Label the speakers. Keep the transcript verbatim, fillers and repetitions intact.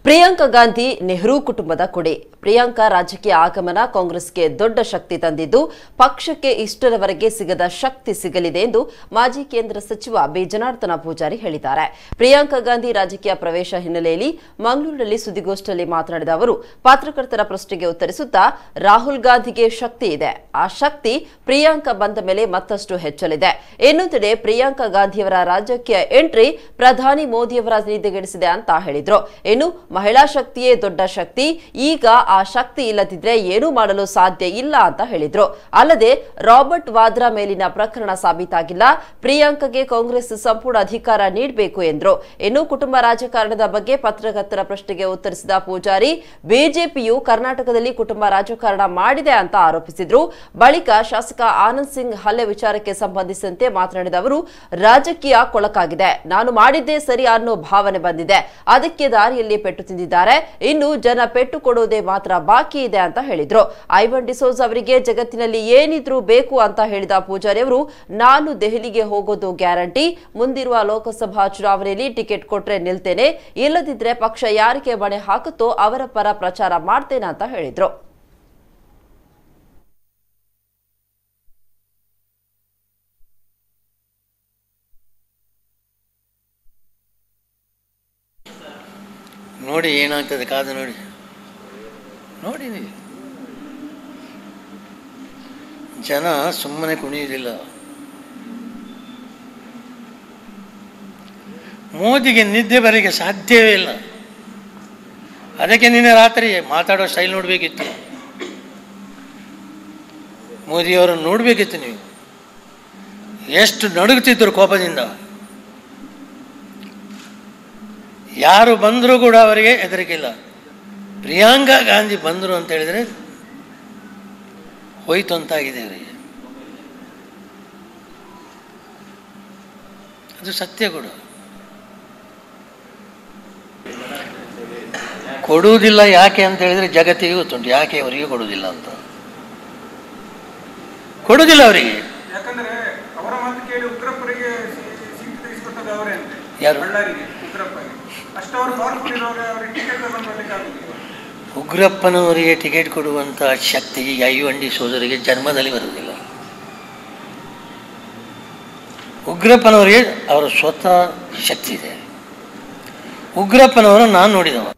Speaker 1: ಪ್ರಿಯಾಂಕಾ ಗಾಂಧಿ ನೆಹರು ಕುಟುಂಬದ ಕೊಡೆ. ಪ್ರಿಯಾಂಕಾ ರಾಜಕೀಯ ಆಗಮನ ಕಾಂಗ್ರೆಸ್ಗೆ ದೊಡ್ಡ ಶಕ್ತಿ ತಂದಿದ್ದು, ಪಕ್ಷಕ್ಕೆ ಇಷ್ಟರವರೆಗೆ ಸಿಗದ ಶಕ್ತಿ ಸಿಗಲಿದೆ ಎಂದು ಮಾಜಿ ಕೇಂದ್ರ ಸಚಿವ ಬಿ ಜನಾರ್ದನ ಪೂಜಾರಿ ಹೇಳಿದ್ದಾರೆ. ಪ್ರಿಯಾಂಕಾ ಗಾಂಧಿ ರಾಜಕೀಯ ಪ್ರವೇಶ ಹಿನ್ನೆಲೆಯಲ್ಲಿ ಮಂಗಳೂರಿನಲ್ಲಿ ಸುದ್ದಿಗೋಷ್ಠಿಯಲ್ಲಿ ಮಾತನಾಡಿದ ಅವರು, ಪತ್ರಕರ್ತರ ಪ್ರಶ್ನೆಗೆ ಉತ್ತರಿಸುತ್ತಾ, ರಾಹುಲ್ ಗಾಂಧಿಗೆ ಶಕ್ತಿ ಇದೆ, ಆ ಶಕ್ತಿ ಪ್ರಿಯಾಂಕಾ ಬಂದ ಮೇಲೆ ಮತ್ತಷ್ಟು ಹೆಚ್ಚಲಿದೆ. ಇನ್ನೊಂದೆಡೆ ಪ್ರಿಯಾಂಕಾ ಗಾಂಧಿಯವರ ರಾಜಕೀಯ ಎಂಟ್ರಿ ಪ್ರಧಾನಿ ಮೋದಿಯವರ ನಿದ್ದೆಗೆಡಿಸಿದೆ ಅಂತ ಹೇಳಿದ್ರು. ಇನ್ನು ಮಹಿಳಾ ಶಕ್ತಿಯೇ ದೊಡ್ಡ ಶಕ್ತಿ, ಈಗ ಆ ಶಕ್ತಿ ಇಲ್ಲದಿದ್ರೆ ಏನೂ ಮಾಡಲು ಸಾಧ್ಯ ಇಲ್ಲ ಅಂತ ಹೇಳಿದ್ರು. ಅಲ್ಲದೆ ರಾಬರ್ಟ್ ವಾದ್ರಾ ಮೇಲಿನ ಪ್ರಕರಣ ಸಾಬೀತಾಗಿಲ್ಲ, ಪ್ರಿಯಾಂಕಾಗೆ ಕಾಂಗ್ರೆಸ್ ಸಂಪೂರ್ಣ ಅಧಿಕಾರ ನೀಡಬೇಕು ಎಂದ್ರು. ಇನ್ನು ಕುಟುಂಬ ರಾಜಕಾರಣದ ಬಗ್ಗೆ ಪತ್ರಕರ್ತರ ಪ್ರಶ್ನೆಗೆ ಉತ್ತರಿಸಿದ ಪೂಜಾರಿ, ಬಿಜೆಪಿಯು ಕರ್ನಾಟಕದಲ್ಲಿ ಕುಟುಂಬ ರಾಜಕಾರಣ ಮಾಡಿದೆ ಅಂತ ಆರೋಪಿಸಿದ್ರು. ಬಳಿಕ ಶಾಸಕ ಆನಂದ್ ಸಿಂಗ್ ಹಲ್ಲೆ ವಿಚಾರಕ್ಕೆ ಸಂಬಂಧಿಸಿದಂತೆ ಮಾತನಾಡಿದ ಅವರು, ರಾಜಕೀಯ ಕೊಳಕಾಗಿದೆ, ನಾನು ಮಾಡಿದ್ದೇ ಸರಿ ಅನ್ನೋ ಭಾವನೆ ಬಂದಿದೆ, ಅದಕ್ಕೆ ದಾರಿಯಲ್ಲಿ ಪೆಟ್ಟು ತಿಂದಿದ್ದಾರೆ, ಇನ್ನು ಜನ ಪೆಟ್ಟು ಕೊಡೋದೇ ಮಾತ್ರ ಬಾಕಿ ಇದೆ ಅಂತ ಹೇಳಿದ್ರು. ಐವನ್ ಡಿಸೋಜ್ ಅವರಿಗೆ ಜಗತ್ತಿನಲ್ಲಿ ಏನಿದ್ರೂ ಬೇಕು ಅಂತ ಹೇಳಿದ ಪೂಜಾರಿ ಅವರು, ನಾನು ದೆಹಲಿಗೆ ಹೋಗೋದು ಗ್ಯಾರಂಟಿ, ಮುಂದಿರುವ ಲೋಕಸಭಾ ಚುನಾವಣೆಯಲ್ಲಿ ಟಿಕೆಟ್ ಕೊಟ್ರೆ ನಿಲ್ತೇನೆ, ಇಲ್ಲದಿದ್ರೆ ಪಕ್ಷ ಯಾರಿಗೆ ಬಣೆ ಹಾಕುತ್ತೋ ಅವರ ಪರ ಪ್ರಚಾರ ಮಾಡ್ತೇನೆ ಅಂತ ಹೇಳಿದ್ರು.
Speaker 2: ನೋಡಿ ಏನಾಗ್ತದೆ, ಕಾದು ನೋಡಿ ನೋಡಿ ನೀವು. ಜನ ಸುಮ್ಮನೆ ಕುಣಿಯುವುದಿಲ್ಲ. ಮೋದಿಗೆ ನಿದ್ದೆ ಬರಲಿಕ್ಕೆ ಸಾಧ್ಯವೇ ಇಲ್ಲ. ಅದಕ್ಕೆ ನಿನ್ನೆ ರಾತ್ರಿ ಮಾತಾಡೋ ಸ್ಟೈಲ್ ನೋಡಬೇಕಿತ್ತು, ಮೋದಿಯವರನ್ನು ನೋಡಬೇಕಿತ್ತು. ನೀವು ಎಷ್ಟು ನಡುಗುತ್ತಿದ್ದರು ಕೋಪದಿಂದ. ಯಾರು ಬಂದರೂ ಕೂಡ ಅವರಿಗೆ ಹೆದರಿಕಿಲ್ಲ. ಪ್ರಿಯಾಂಕಾ ಗಾಂಧಿ ಬಂದರು ಅಂತ ಹೇಳಿದರೆ ಹೋಯ್ತು ಅಂತಾಗಿದೆ ಅವರಿಗೆ. ಅದು ಸತ್ಯ ಕೂಡ. ಕೊಡುವುದಿಲ್ಲ ಯಾಕೆ ಅಂತ ಹೇಳಿದರೆ ಜಗತ್ತಿಗೆ ಗೊತ್ತುಂಟು ಯಾಕೆ ಅವರಿಗೆ ಕೊಡುವುದಿಲ್ಲ ಅಂತ. ಕೊಡುವುದಿಲ್ಲ ಅವರಿಗೆ. ಯಾರು? ಉಗ್ರಪ್ಪನವರಿಗೆ ಟಿಕೆಟ್ ಕೊಡುವಂಥ ಶಕ್ತಿ ಐವಂಡಿ ಸೋದರಿಗೆ ಜನ್ಮದಲ್ಲಿ ಬರುವುದಿಲ್ಲ. ಉಗ್ರಪ್ಪನವರಿಗೆ ಅವರ ಸ್ವತಃ ಶಕ್ತಿ ಇದೆ. ಉಗ್ರಪ್ಪನವರು ನಾನು ನೋಡಿದವ,